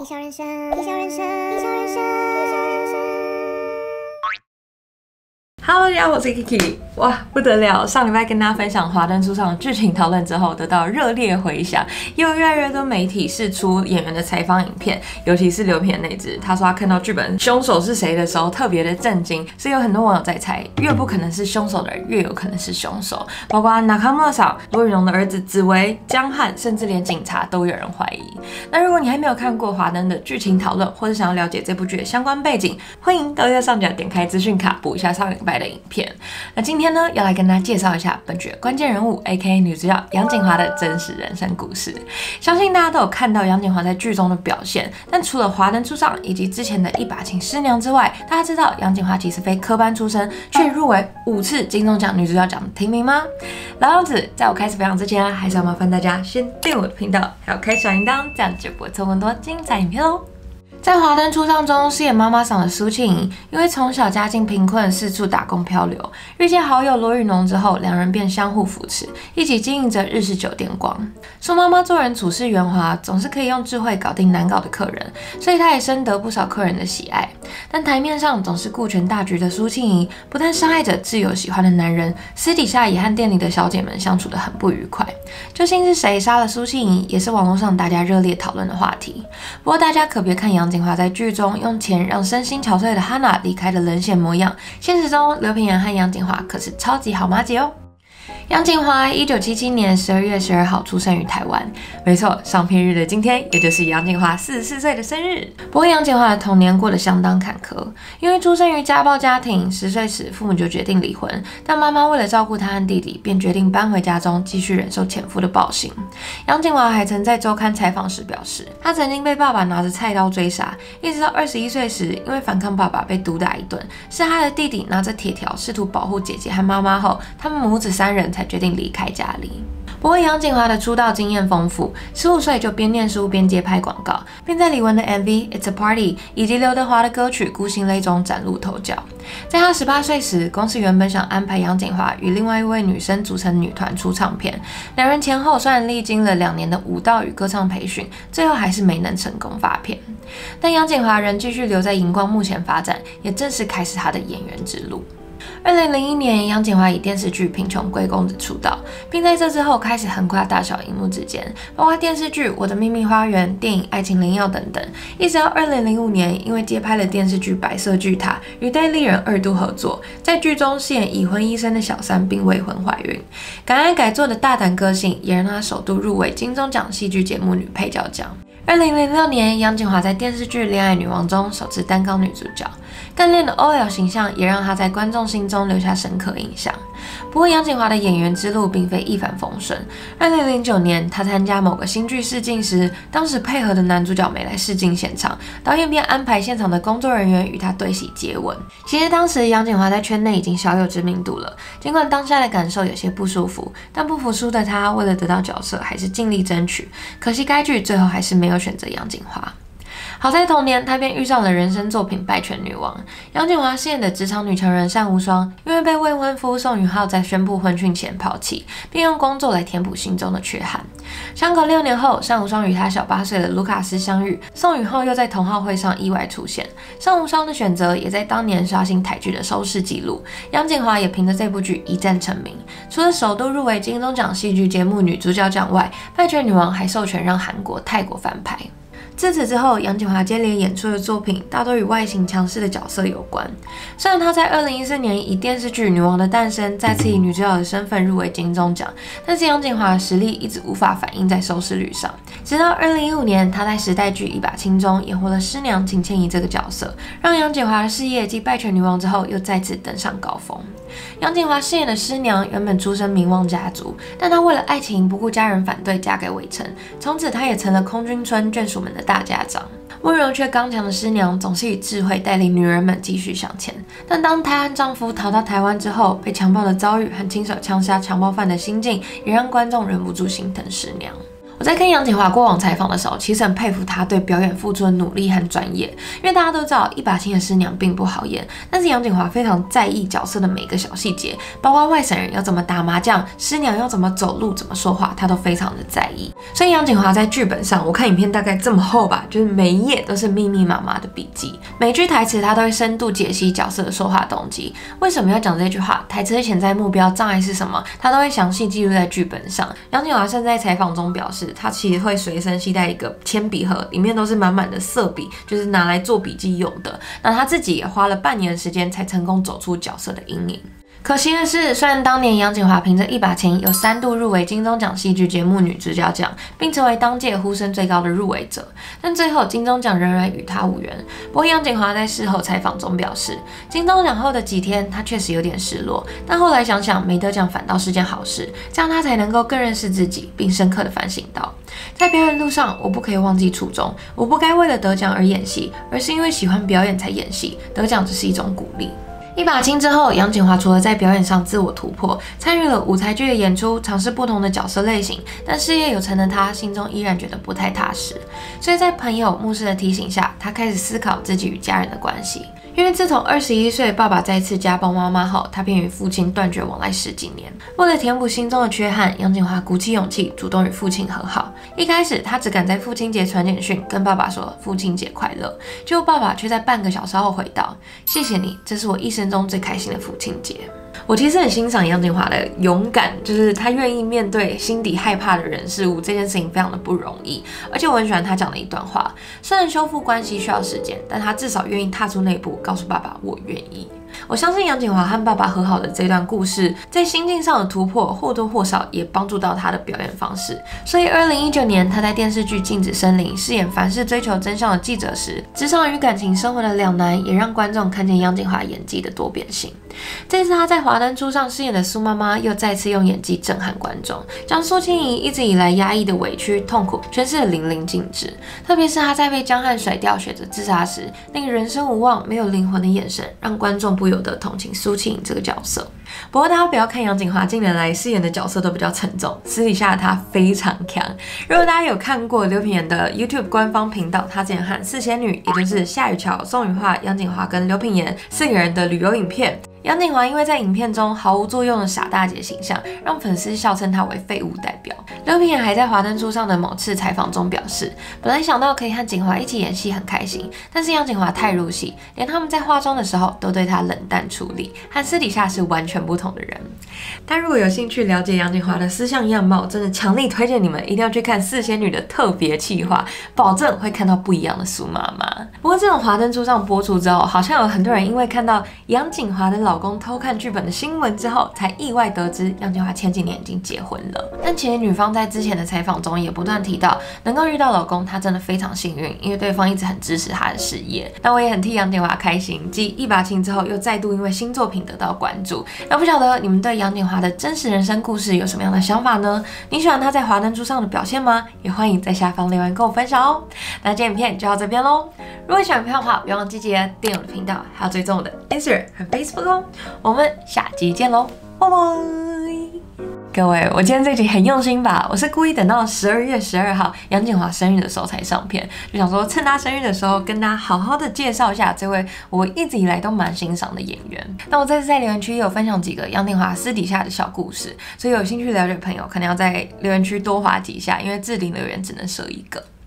地球人生，地球人生，地球人生，地球人生。 Hello， 大家好，我是 Kiki。哇，不得了！上礼拜跟大家分享《华灯初上》的剧情讨论之后，得到热烈回响，也有越来越多媒体释出演员的采访影片，尤其是刘品的那支，他说他看到剧本凶手是谁的时候特别的震惊，所以有很多网友在猜，越不可能是凶手的人，越有可能是凶手，包括Nakamuraさん、罗宇荣的儿子紫薇、江汉，甚至连警察都有人怀疑。那如果你还没有看过《华灯》的剧情讨论，或是想要了解这部剧的相关背景，欢迎到右上角点开资讯卡补一下上礼拜的影片。那今天呢，要来跟大家介绍一下本剧的关键人物 ，A.K.A 女主角杨谨华的真实人生故事。相信大家都有看到杨谨华在剧中的表现，但除了《华灯初上》以及之前的《一把青师娘》之外，大家知道杨谨华其实非科班出身，却入围5次金钟奖女主角奖的提名吗？老样子，在我开始分享之前，还是要麻烦大家先订我的频道，还有开小铃铛，这样就不会错过更多精彩影片哦。在《华灯初上》中饰演妈妈桑的苏庆仪，因为从小家境贫困，四处打工漂流，遇见好友罗宇农之后，两人便相互扶持，一起经营着日式酒店光。苏妈妈做人处事圆滑，总是可以用智慧搞定难搞的客人，所以她也深得不少客人的喜爱。但台面上总是顾全大局的苏庆仪，不但伤害着挚友喜欢的男人，私底下也和店里的小姐们相处得很不愉快。究竟是谁杀了苏庆仪，也是网络上大家热烈讨论的话题。不过大家可别看杨谨华在剧中用钱让身心憔悴的哈娜离开的冷血模样，现实中刘品言和杨谨华可是超级好麻吉哦。杨谨华1977年12月12号出生于台湾，没错，上片日的今天，也就是杨谨华44岁的生日。不过杨谨华的童年过得相当坎坷，因为出生于家暴家庭，10岁时父母就决定离婚，但妈妈为了照顾他和弟弟，便决定搬回家中继续忍受前夫的暴行。杨谨华还曾在周刊采访时表示，他曾经被爸爸拿着菜刀追杀，一直到21岁时，因为反抗爸爸被毒打一顿，是他的弟弟拿着铁条试图保护姐姐和妈妈后，他们母子3人才决定离开家里。不过杨谨华的出道经验丰富，15岁就边念书边接拍广告，并在李玟的 MV It's a Party 以及刘德华的歌曲孤星泪中崭露头角。在他18岁时，公司原本想安排杨谨华与另外一位女生组成女团出唱片，两人前后虽然历经了2年的舞蹈与歌唱培训，最后还是没能成功发片。但杨谨华仍继续留在荧光幕前发展，也正式开始他的演员之路。2001年，杨谨华以电视剧《贫穷贵公子》出道，并在这之后开始横跨大小荧幕之间，包括电视剧《我的秘密花园》、电影《爱情灵药》等等。一直到2005年，因为接拍了电视剧《白色巨塔》，与戴立忍2度合作，在剧中饰演已婚医生的小三，并未婚怀孕。敢爱敢做的大胆个性，也让她首度入围金钟奖戏剧节目女配角奖。2006年，杨谨华在电视剧《恋爱女王》中首次担纲女主角，干练的 OL 形象也让她在观众心中留下深刻印象。不过，杨谨华的演员之路并非一帆风顺。2009年，她参加某个新剧试镜时，当时配合的男主角没来试镜现场，导演便安排现场的工作人员与她对戏接吻。其实当时杨谨华在圈内已经小有知名度了，尽管当下的感受有些不舒服，但不服输的她为了得到角色，还是尽力争取。可惜该剧最后还是没有选择杨谨华。好在同年，她便遇上了人生作品《拜权女王》。杨谨华饰演的职场女强人单无双，因为被未婚夫宋允浩在宣布婚讯前抛弃，并用工作来填补心中的缺憾。相隔6年后，单无双与她小8岁的卢卡斯相遇，宋允浩又在同好会上意外出现。单无双的选择也在当年刷新台剧的收视纪录，杨谨华也凭着这部剧一战成名。除了首度入围金钟奖戏剧节目女主角奖外，《拜权女王》还授权让韩国、泰国翻拍。自此之后，杨谨华接连演出的作品大多与外形强势的角色有关。虽然她在2014年以电视剧《女王的诞生》再次以女主角的身份入围金钟奖，但是杨谨华的实力一直无法反映在收视率上。直到2015年，她在时代剧《一把青》中演活了师娘秦倩怡这个角色，让杨谨华的事业继《拜权女王》之后又再次登上高峰。杨谨华饰演的师娘原本出身名望家族，但她为了爱情不顾家人反对，嫁给韦成，从此她也成了空军村眷属们的大家长。温柔却刚强的师娘总是以智慧带领女人们继续向前，但当她和丈夫逃到台湾之后，被强暴的遭遇和亲手枪杀强暴犯的心境，也让观众忍不住心疼师娘。 我在看杨谨华过往采访的时候，其实很佩服她对表演付出的努力和专业。因为大家都知道一把青的师娘并不好演，但是杨谨华非常在意角色的每个小细节，包括外省人要怎么打麻将，师娘要怎么走路、怎么说话，她都非常的在意。所以杨谨华在剧本上，我看影片大概这么厚吧，就是每一页都是密密麻麻的笔记，每句台词她都会深度解析角色的说话动机，为什么要讲这句话，台词的潜在目标障碍是什么，她都会详细记录在剧本上。杨谨华甚至在采访中表示，她其实会随身携带一个铅笔盒，里面都是满满的色笔，就是拿来做笔记用的。那她自己也花了半年的时间才成功走出角色的阴影。可惜的是，虽然当年杨谨华凭着一把青有3度入围金钟奖戏剧节目女主角奖，并成为当届呼声最高的入围者，但最后金钟奖仍然与她无缘。不过杨谨华在事后采访中表示，金钟奖后的几天她确实有点失落，但后来想想没得奖反倒是件好事，这样她才能够更认识自己，并深刻的反省到，在表演路上我不可以忘记初衷，我不该为了得奖而演戏，而是因为喜欢表演才演戏，得奖只是一种鼓励。一把青之后，杨谨华除了在表演上自我突破，参与了舞台剧的演出，尝试不同的角色类型，但事业有成的他心中依然觉得不太踏实，所以在朋友、牧师的提醒下，他开始思考自己与家人的关系。因为自从21岁爸爸再次家暴妈妈后，他便与父亲断绝往来10几年。为了填补心中的缺憾，杨谨华鼓起勇气主动与父亲和好。一开始他只敢在父亲节传简讯跟爸爸说父亲节快乐，结果爸爸却在半个小时后回道：谢谢你，这是我一生中最开心的父亲节。我其实很欣赏杨谨华的勇敢，就是她愿意面对心底害怕的人事物，这件事情非常的不容易。而且我很喜欢她讲的一段话：虽然修复关系需要时间，但她至少愿意踏出那一步，告诉爸爸我愿意。我相信杨谨华和爸爸和好的这段故事，在心境上的突破或多或少也帮助到她的表演方式。所以2019年她在电视剧《禁止森林》饰演凡事追求真相的记者时，职场与感情生活的两难，也让观众看见杨谨华演技的多变性。这次她在《华灯初上》饰演的苏妈妈，又再次用演技震撼观众，将苏青怡一直以来压抑的委屈、痛苦诠释得淋漓尽致。特别是她在被江汉甩掉选择自杀时，那个人生无望、没有灵魂的眼神，让观众不由得同情苏青怡这个角色。不过大家不要看杨谨华近年来饰演的角色都比较沉重，私底下她非常强。如果大家有看过刘品言的 YouTube 官方频道，她之前和四仙女，也就是夏雨乔、宋雨化、杨谨华跟刘品言4个人的旅游影片。杨谨华因为在影片中毫无作用的傻大姐形象，让粉丝笑称她为废物代表。刘品言还在《华灯初上》的某次采访中表示，本来想到可以和谨华一起演戏很开心，但是杨谨华太入戏，连他们在化妆的时候都对她冷淡处理，和私底下是完全不同的人。但如果有兴趣了解杨谨华的私相样貌，真的强力推荐你们一定要去看四仙女的特别企划，保证会看到不一样的苏妈妈。不过这种《华灯初上》播出之后，好像有很多人因为看到杨谨华的老公偷看剧本的新闻之后，才意外得知杨谨华前几年已经结婚了。但其实女方在之前的采访中也不断提到，能够遇到老公，她真的非常幸运，因为对方一直很支持她的事业。但我也很替杨谨华开心，继一把青之后，又再度因为新作品得到关注。那不晓得你们对杨谨华的真实人生故事有什么样的想法呢？你喜欢她在华灯初上的表现吗？也欢迎在下方留言跟我分享哦。那这影片就到这边咯。如果喜欢影片的话，别忘记记得订阅我的频道，还有追踪我的 Instagram 和 Facebook 哦。我们下集见喽，拜拜！各位，我今天这集很用心吧？我是故意等到12月12号杨谨华生日的时候才上片，就想说趁他生日的时候跟大家好好的介绍一下这位我一直以来都蛮欣赏的演员。那我这次在留言区也有分享几个杨谨华私底下的小故事，所以有兴趣了解的朋友可能要在留言区多滑几下，因为置顶留言只能设1个。